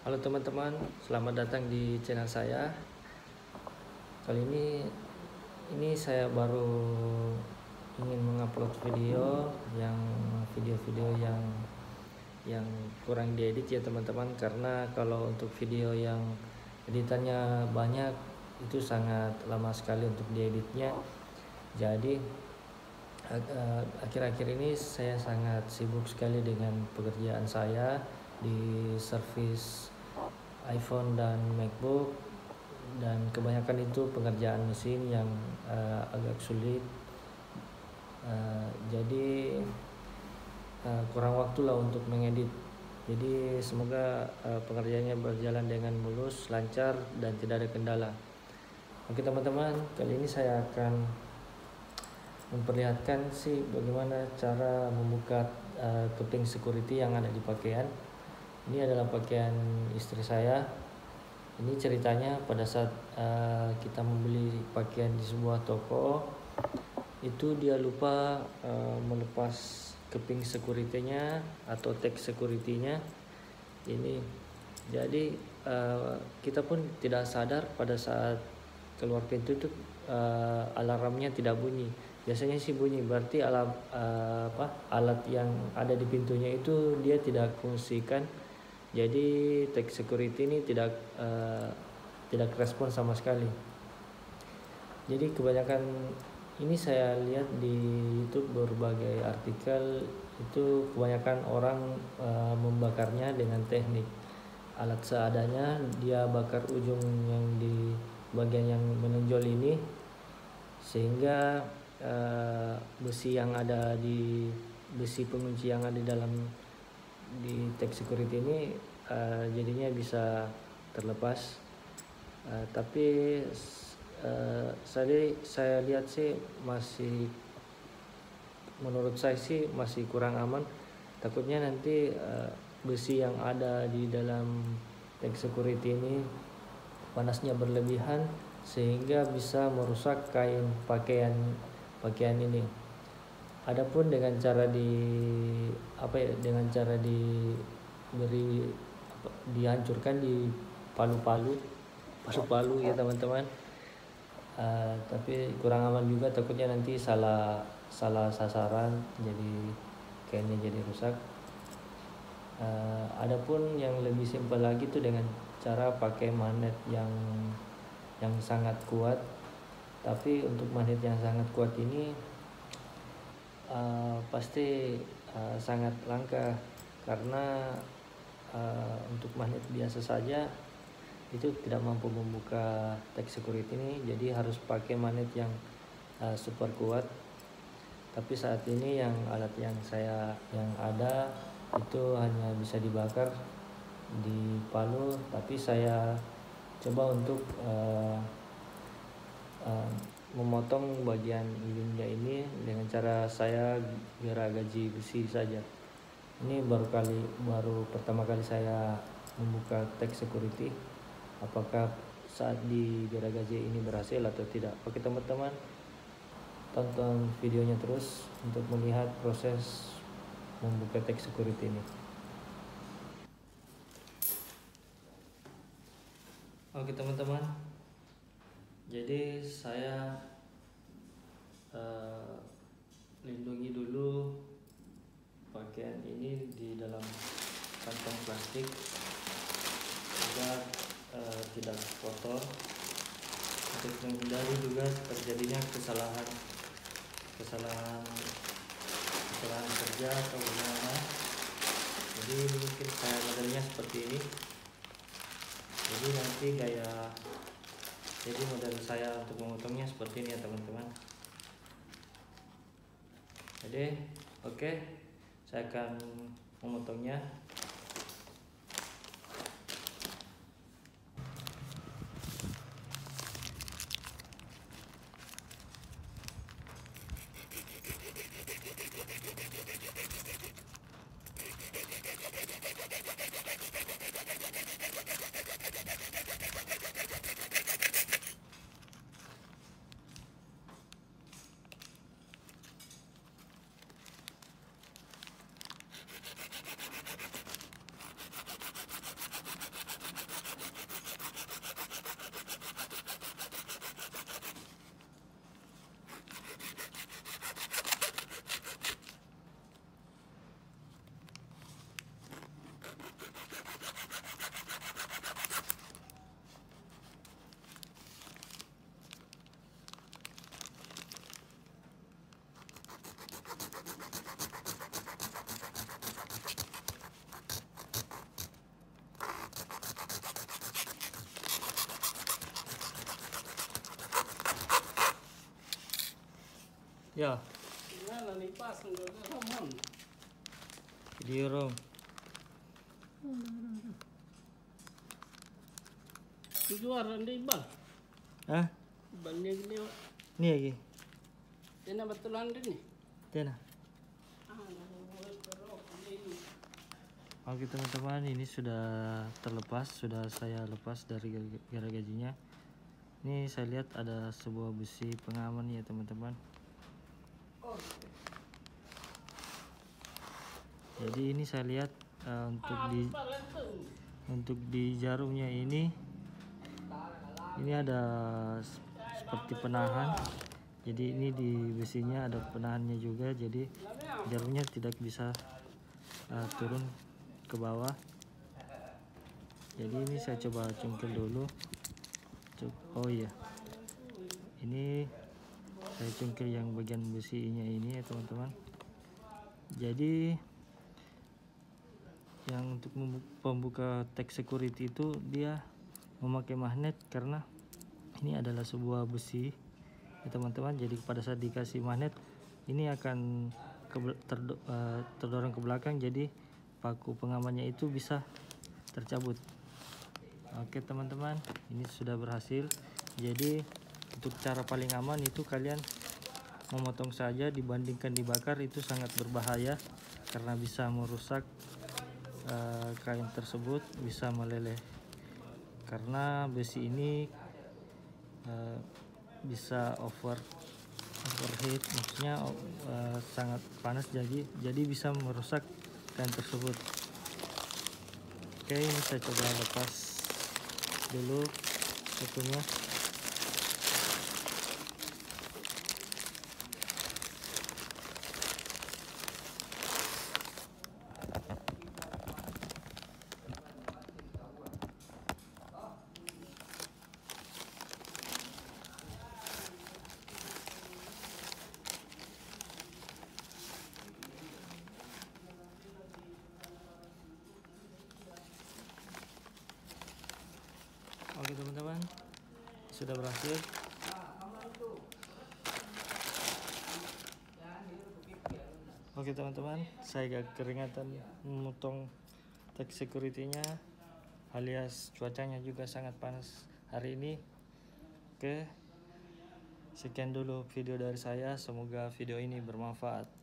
Halo teman-teman, selamat datang di channel saya. Kali ini saya baru ingin mengupload video-video yang kurang diedit ya teman-teman, karena kalau untuk video yang editannya banyak itu sangat lama sekali untuk dieditnya. Jadi akhir-akhir ini saya sangat sibuk sekali dengan pekerjaan saya di servis iPhone dan MacBook, dan kebanyakan itu pengerjaan mesin yang agak sulit. Jadi kurang waktu lah untuk mengedit. Jadi semoga pengerjaannya berjalan dengan mulus, lancar, dan tidak ada kendala. Oke teman-teman, kali ini saya akan memperlihatkan bagaimana cara membuka keping security yang ada di pakaian. Ini adalah pakaian istri saya. Ini ceritanya pada saat kita membeli pakaian di sebuah toko, itu dia lupa melepas keping security-nya atau tag security-nya. Ini jadi kita pun tidak sadar pada saat keluar pintu itu alarmnya tidak bunyi. Biasanya sih bunyi, berarti alat yang ada di pintunya itu dia tidak fungsikan. Jadi tag security ini tidak respon sama sekali. Jadi kebanyakan ini saya lihat di YouTube berbagai artikel, itu kebanyakan orang membakarnya dengan teknik alat seadanya. Dia bakar ujung yang di bagian yang menonjol ini, sehingga besi pengunci yang ada di tag security ini jadinya bisa terlepas. Tapi saya lihat menurut saya masih kurang aman. Takutnya nanti besi yang ada di dalam tag security ini panasnya berlebihan sehingga bisa merusak kain pakaian ini. Adapun dengan cara dihancurkan di palu-palu ya teman-teman. Tapi kurang aman juga, takutnya nanti salah sasaran, jadi kainnya jadi rusak. Adapun yang lebih simpel lagi tuh dengan cara pakai magnet yang sangat kuat. Tapi untuk magnet yang sangat kuat ini pasti sangat langka, karena untuk magnet biasa saja itu tidak mampu membuka tag security ini. Jadi harus pakai magnet yang super kuat. Tapi saat ini alat yang ada itu hanya bisa dibakar di palu. Tapi saya coba untuk memotong bagian ujungnya ini dengan cara saya geragaji besi saja. Ini baru pertama kali saya membuka tag security. Apakah saat di geragaji ini berhasil atau tidak? Oke teman-teman, tonton videonya terus untuk melihat proses membuka tag security ini. Oke teman-teman, jadi saya lindungi dulu pakaian ini di dalam kantong plastik agar tidak kotor, untuk menghindari juga terjadinya kesalahan kerja atau bagaimana. Jadi mungkin saya modelnya seperti ini. Jadi model saya untuk memotongnya seperti ini ya teman-teman. Jadi oke, saya akan memotongnya. Ya, Gimana nih pasang ke ramon? video rom. Juara di bang. Hah? Bangnya gini. Nih lagi. Ini betulan ini. Tena. Oke teman-teman, ini sudah terlepas, sudah saya lepas dari geragajinya. Ini saya lihat ada sebuah besi pengaman ya teman-teman. Jadi ini saya lihat untuk di jarumnya ini ada seperti penahan. Jadi ini di besinya ada penahannya juga, jadi jarumnya tidak bisa turun ke bawah. Jadi ini saya coba cungkil dulu. Oh iya, ini saya cungkil yang bagian besinya ini ya teman-teman. Jadi yang untuk pembuka tag security itu dia memakai magnet, karena ini adalah sebuah besi ya teman-teman. Jadi pada saat dikasih magnet ini akan terdorong ke belakang, jadi paku pengamannya itu bisa tercabut. Oke teman-teman, ini sudah berhasil. Jadi untuk cara paling aman itu kalian memotong saja, dibandingkan dibakar itu sangat berbahaya karena bisa merusak kain tersebut, bisa meleleh karena besi ini bisa overheat, maksudnya sangat panas, jadi bisa merusak kain tersebut. Oke, ini saya coba lepas dulu pakunya. Oke teman-teman, sudah berhasil. Oke teman-teman, saya agak keringatan memotong tag security-nya, alias cuacanya juga sangat panas hari ini. Oke, sekian dulu video dari saya, semoga video ini bermanfaat.